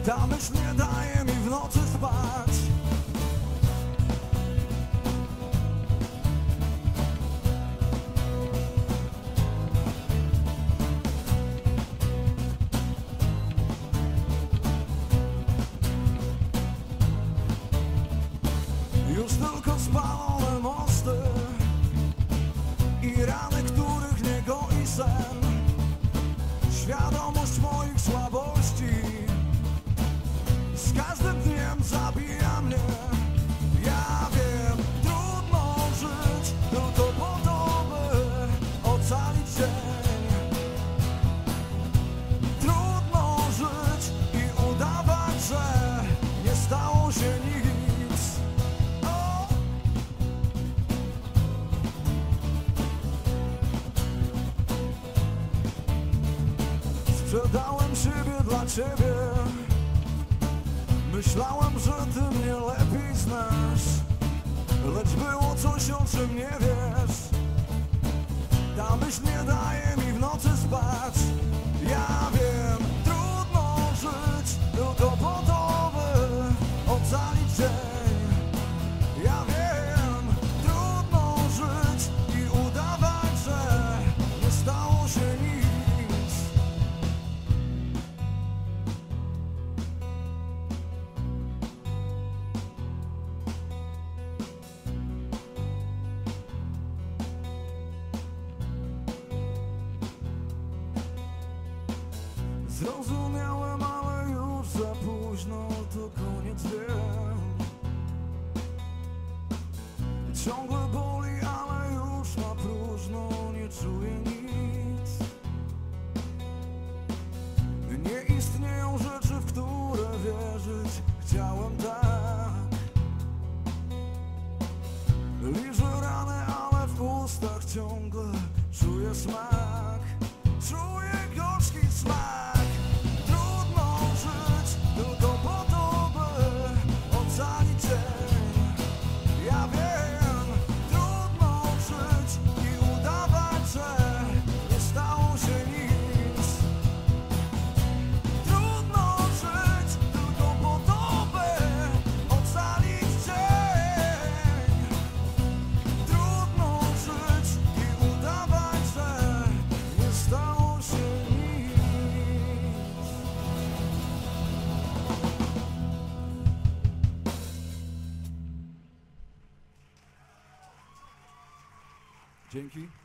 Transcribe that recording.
Ta myśl nie daje mi w nocy spać. Już tylko spalone mosty i rany, których nie goi sen. Świadomość moich słabości z każdym dniem zabija mnie. Ja wiem, trudno żyć tylko po to, by ocalić dzień. Trudno żyć i udawać, że nie stało się nic. Sprzedałem siebie dla ciebie. Myślałem, że ty mnie lepiej znasz, lecz było coś, o czym nie wiesz. Ta myśl nie daje mi w nocy spać. Ja wiem, trudno żyć tylko po to, by ocalić dzień. Ja wiem, trudno żyć i udawać, że nie stało się nic. Zrozumiałem, ale już za późno, to koniec, wiem. Ciągle boli, ale już na próżno, nie czuję nic. Nie istnieją rzeczy, w które wierzyć chciałem tak. Liżę ranę, ale w ustach ciągle czuję smak. Czuję gorzki smak. Dzięki.